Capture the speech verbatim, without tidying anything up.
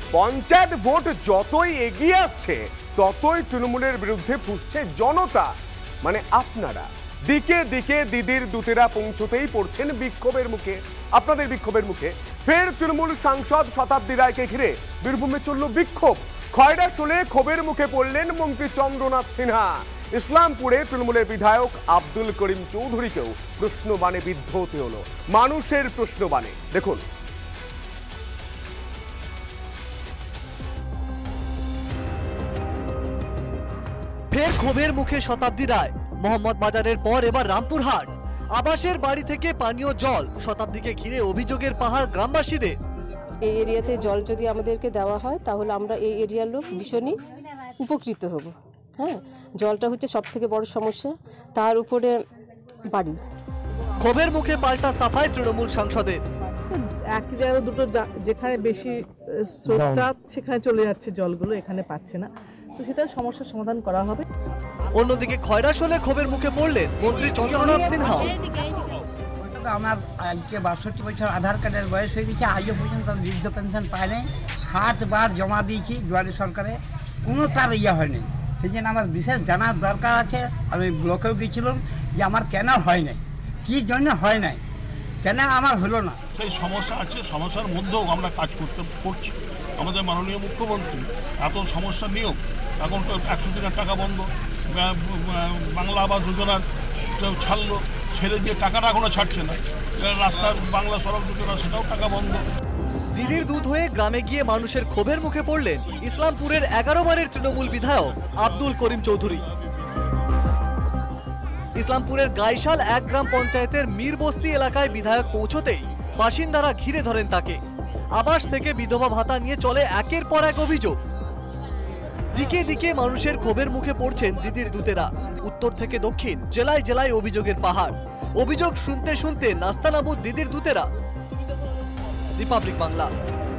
Panchayat vote যতই এগিয়ে আসছে ততই তৃণমূলের বিরুদ্ধে ফুঁসছে জনতা, মানে আপনারা। দিকে দিকে দিদির দূতেরা পৌঁছতেই পড়ছেন বিক্ষোভের মুখে, আপনাদের বিক্ষোভের মুখে। ফের তৃণমূল সাংসদ শতাব্দী রায়কে ঘিরে বীরভূমে চলল বিক্ষোভ। খয়ড়াশোলে ক্ষোভের মুখে পড়লেন মন্ত্রী চন্দ্রনাথ সিনহা। ইসলামপুরে তৃণমূলের বিধায়ক আব্দুল করিম চৌধুরীকেও প্রশ্নবাণে বিদ্ধ হতে হলো। মানুষের প্রশ্নবাণে দেখুন। ফের ক্ষোভের মুখে শতাব্দী রায়। মোহাম্মদ বাজারের পর এবার রামপুরহাট। আবাসের বাড়ি থেকে পানীয় জল, শতাব্দীকে ঘিরে অভিযোগের পাহাড় গ্রামবাসীদের। এই এরিয়াতে জল যদি আমাদেরকে দেওয়া হয় তাহলে আমরা এই এরিয়ার লোক ভীষণই উপকৃত হব। হ্যাঁ, জলটা হচ্ছে সব থেকে বড় সমস্যা, তার উপরে বাড়ি। ক্ষোভের মুখে পাল্টা সাফাই তৃণমূল সাংসদের। এক জায়গায় দুটো যেখানে বেশি স্রোতটা সেখানে চলে যাচ্ছে জলগুলো, এখানে পাচ্ছে না, তো সেটা সমস্যার সমাধান করা হবে। অন্যদিকে খয়ড়াশোলে ক্ষোভের মুখে পড়লেন মন্ত্রী চন্দ্রনাথ সিনহা। আমার আজকে বাষট্টি বছর আধার কার্ডের বয়স হয়ে গেছে, আজও পর্যন্ত বৃদ্ধ পেনশন পাই নাই। সাত বার জমা দিয়েছি দুয়ারে সরকারে, কোনো তার ইয়ে হয়নি। সেই জন্য আমার বিশেষ জানার দরকার আছে। আমি ব্লকেও গিয়েছিলাম যে আমার কেন হয় নাই, কী জন্য হয় নাই, কেন আমার হলো না। সেই সমস্যা আছে, সমস্যার মধ্যেও আমরা কাজ করতে করছি। আমাদের মাননীয় মুখ্যমন্ত্রী এত সমস্যা নিয়েও এখন তো একশো দিনের টাকা বন্ধ, বাংলা আবাস যোজনার ছাড়লো, ছেড়ে দিয়ে টাকাটা এখনো ছাড়ছে না। রাস্তার বাংলা সড়ক যোজনা সেটাও টাকা বন্ধ। দিদির দুধ হয়ে গ্রামে গিয়ে মানুষের ক্ষোভের মুখে পড়লেন ইসলামপুরের এগারো বারের তৃণমূল বিধায়ক আব্দুল করিম চৌধুরী। ইসলামপুরের গাইশাল এক গ্রাম পঞ্চায়েতের মীরবস্তি এলাকায় বিধায়ক পৌঁছতেই বাসিন্দারা ঘিরে ধরেন তাকে। আবাস থেকে বিধবা ভাতা নিয়ে চলে একের পর এক অভিযোগ। দিকে দিকে মানুষের ক্ষোভের মুখে পড়ছেন দিদির দূতেরা। উত্তর থেকে দক্ষিণ, জেলায় জেলায় অভিযোগের পাহাড়। অভিযোগ শুনতে শুনতে নাস্তানাবুদ দিদির দূতেরা। রিপাবলিক বাংলা।